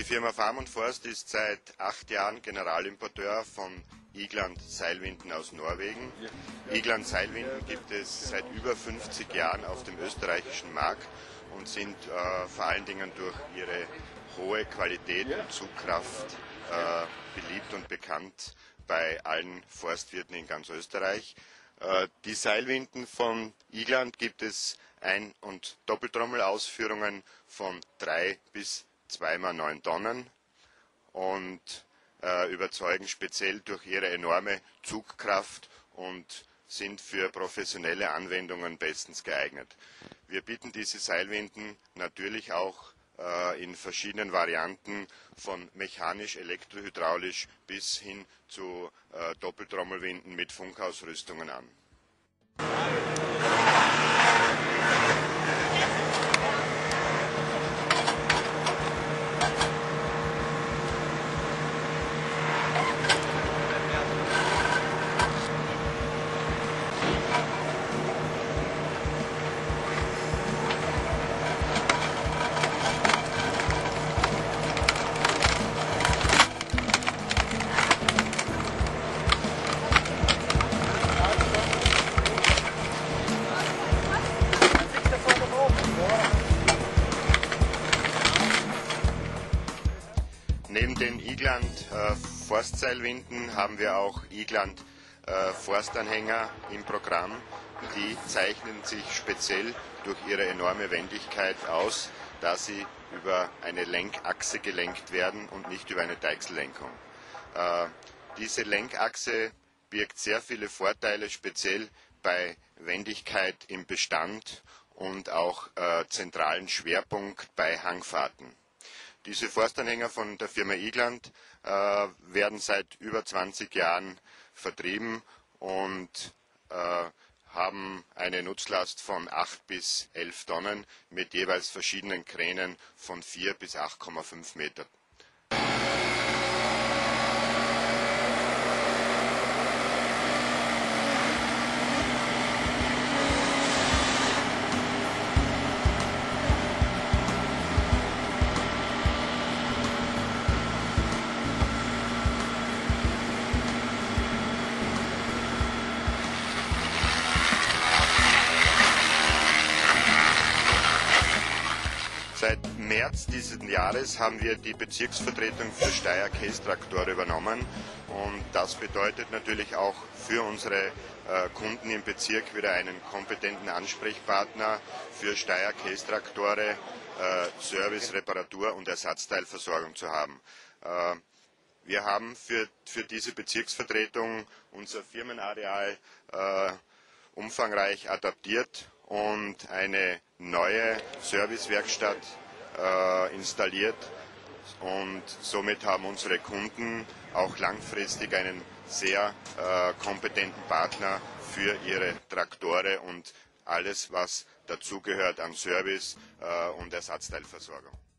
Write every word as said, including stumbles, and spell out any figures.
Firma Farm und Forst ist seit acht Jahren Generalimporteur von Igland Seilwinden aus Norwegen. Igland Seilwinden gibt es seit über fünfzig Jahren auf dem österreichischen Markt und sind äh, vor allen Dingen durch ihre hohe Qualität und Zugkraft äh, beliebt und bekannt bei allen Forstwirten in ganz Österreich. Äh, die Seilwinden von Igland gibt es Ein- und Doppeltrommelausführungen von drei bis zwei mal neun Tonnen und äh, überzeugen speziell durch ihre enorme Zugkraft und sind für professionelle Anwendungen bestens geeignet. Wir bieten diese Seilwinden natürlich auch äh, in verschiedenen Varianten von mechanisch, elektrohydraulisch bis hin zu äh, Doppeltrommelwinden mit Funkausrüstungen an. Neben den Igland äh, Forstseilwinden haben wir auch Igland äh, Forstanhänger im Programm. Die zeichnen sich speziell durch ihre enorme Wendigkeit aus, da sie über eine Lenkachse gelenkt werden und nicht über eine Deichsellenkung. Äh, diese Lenkachse birgt sehr viele Vorteile, speziell bei Wendigkeit im Bestand und auch äh, zentralen Schwerpunkt bei Hangfahrten. Diese Forstanhänger von der Firma Igland äh, werden seit über zwanzig Jahren vertrieben und äh, haben eine Nutzlast von acht bis elf Tonnen mit jeweils verschiedenen Kränen von vier bis acht Komma fünf Meter. Seit März dieses Jahres haben wir die Bezirksvertretung für Steyr-Case-Traktoren übernommen und das bedeutet natürlich auch für unsere äh, Kunden im Bezirk wieder einen kompetenten Ansprechpartner für Steyr-Case-Traktoren, äh, Service, Reparatur und Ersatzteilversorgung zu haben. Äh, wir haben für, für diese Bezirksvertretung unser Firmenareal äh, umfangreich adaptiert und eine neue Servicewerkstatt äh, installiert und somit haben unsere Kunden auch langfristig einen sehr äh, kompetenten Partner für ihre Traktoren und alles, was dazugehört an Service äh, und Ersatzteilversorgung.